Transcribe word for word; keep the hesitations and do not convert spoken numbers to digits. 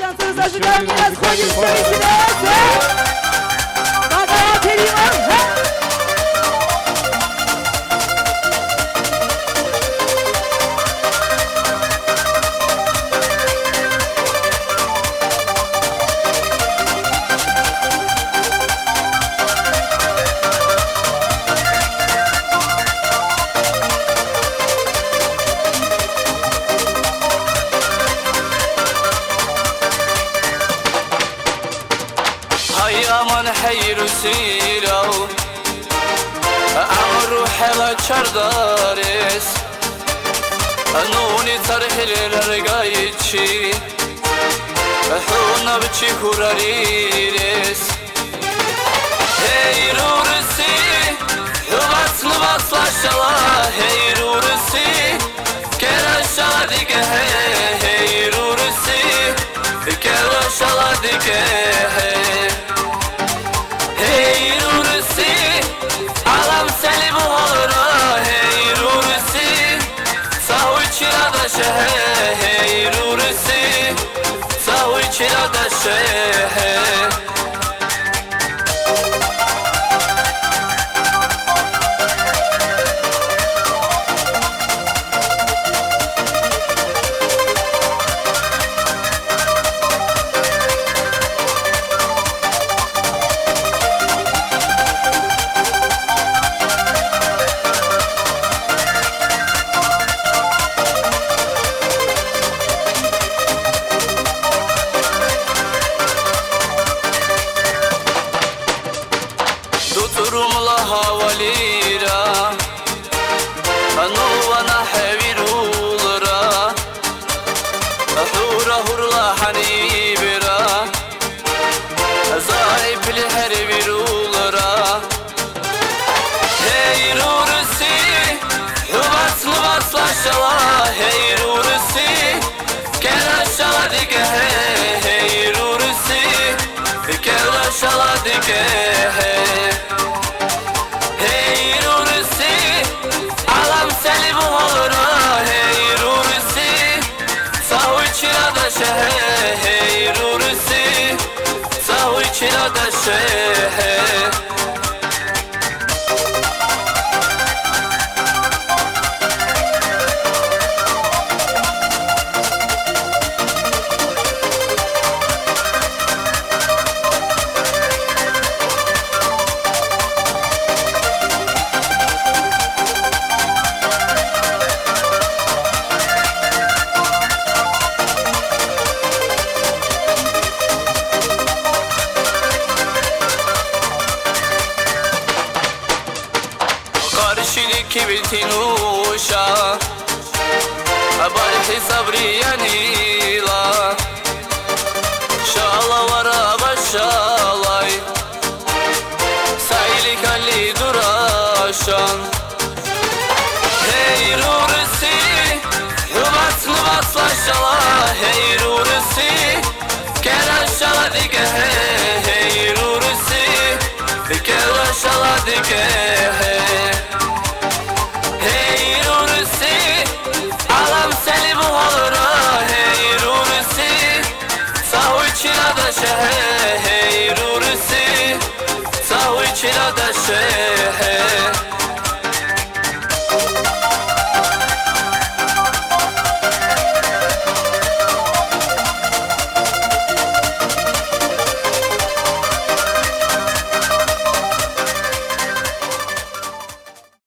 Obrigado a todos ajudando as condições de Deus. Vai ganhar aman hayır sirav amru hala çardares anuni tarhiler gayçi huna biçi kurarires hey rursi huvaslı vaslaşala hey rursi keraşala dike hey rursi keraşala dike hey rursi alam seni bu halına hey rursi sahu içine daşı hey rursi sahu içine daşı Durumla havalira Anuvana hevirulra Hura hurla hanibira Zahipli her virulra Hey rursi Huvaslı vaslaşala Hey rursi Keraşala dike Hey rursi Keraşala dike hey rursi sahu içine daşı Karşılık bitinuşa Barhi sabri yanila Şala vara başalay Sayli kalli duraşan Hey rursi Huvaslı vaslaşala Hey rursi Keraşala dike Hey rursi Keraşala dike